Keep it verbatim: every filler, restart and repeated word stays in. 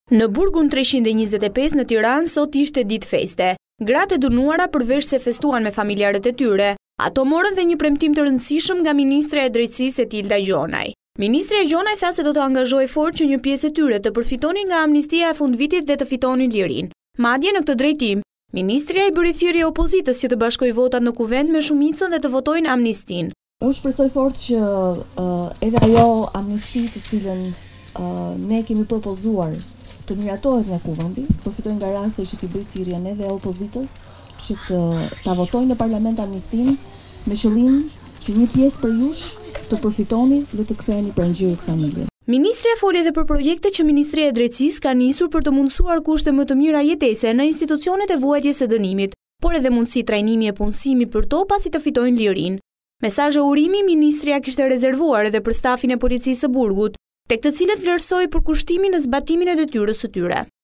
Në burgun treqind e njëzet e pesë në Tiranë sot ishte ditë feste. Gratë e dënuara përveç se festuan me familjarët e tyre, ato morën dhe një premtim të rëndësishëm nga Ministre e Drejtësisë Etilda Gjonaj. Ministre Gjonaj tha se do të angazhojë fort që një pjesë e tyre të përfitonin nga amnistia e fundvitit dhe të fitonin lirinë. Madje në këtë drejtim, Ministria i bëri thirrje opozitës që të bashkojë votat në kuvent me shumicën dhe të votojnë amnistin. Unë shpresoj fort që uh, edhe ajo amnisti të cilën uh, ne kemi propozuar të miratohet nga kuvendi, përfitojnë nga rasti që t'i bëj thirrjen edhe opozitës që të ta votojnë në parlament amnistin me qëllim që një pjesë për jush të përfitoni dhe të ktheheni pranë xhirit familje. Ministria foli edhe për projekte që Ministria e Drejtësisë ka nisur për të mundësuar kushte më të mira jetese në institucionet e vuajtjes së dënimit, por edhe mundësi trajnimi e punësimit për to pasi të fitojnë lirinë. Mesazhe urimi Ministria kishte rezervuar edhe për stafin e policisë së burgut, tek të cilët vlerësoi përkushtimin në zbatimin e detyrës së tyre.